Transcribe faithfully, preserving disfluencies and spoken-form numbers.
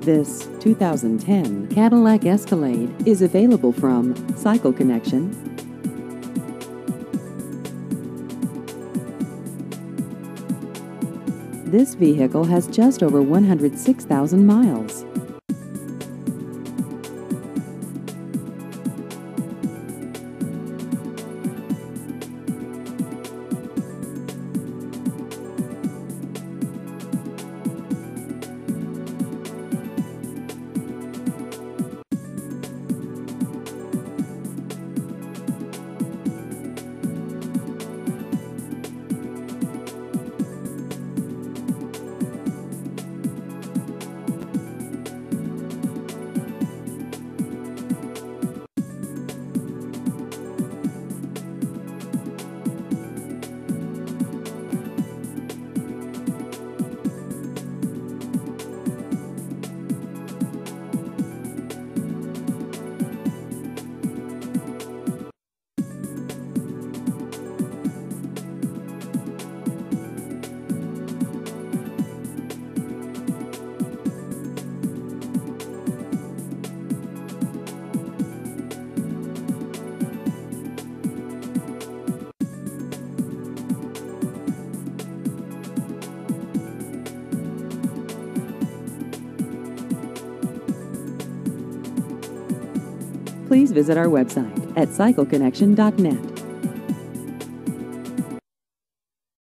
This two thousand ten Cadillac Escalade is available from Cycle Connection. This vehicle has just over one hundred six thousand miles. Please visit our website at cycle connection dot net.